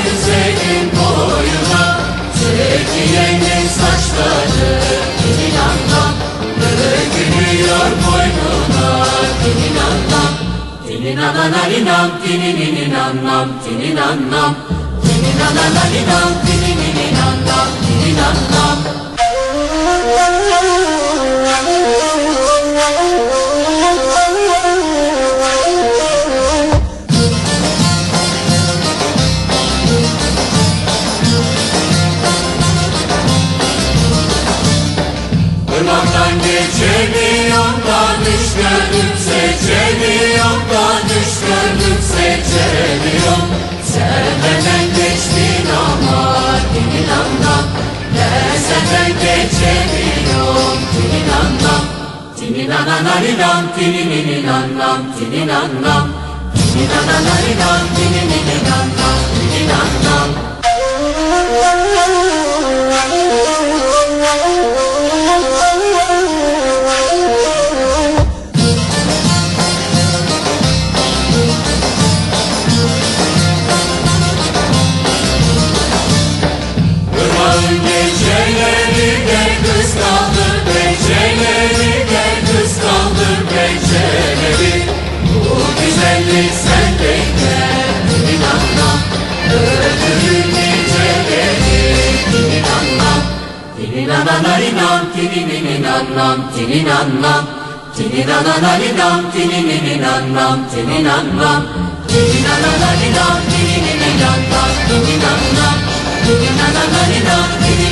güzelin boyuna, Türkiye'nin saçları dinin anlam, dökülüyor boynuna dinin anlam. Dinin ananalinam, dininin anlam, dinin anlam. Dinin ananalinam, dininin anlam, dinin anlam. Irmaktan geçemiyorum da düş gördüm seçemiyorum da düş gördüm seçemiyorum. Sen benden geçtin ama dinin anlam, ben senden geçemiyorum dinin anlam. Dinin ananalinam, dininin anlam, dinin anlam. Dinin ananalinam, dininin anlam, dinin anlam. Geceleri gel kıskandır geceleri, gel kıskandır geceleri. Bu güzellik sendeyken dinin anlam, öldürür geceleri dinin anlam. Dinin ananalinam, dininin anlam, dinin anlam. Dinin ananalinam, dininin anlam, dinin anlam. Dinin ananalinam, dininin anlam, dinin anlam. Dinin ananalinam,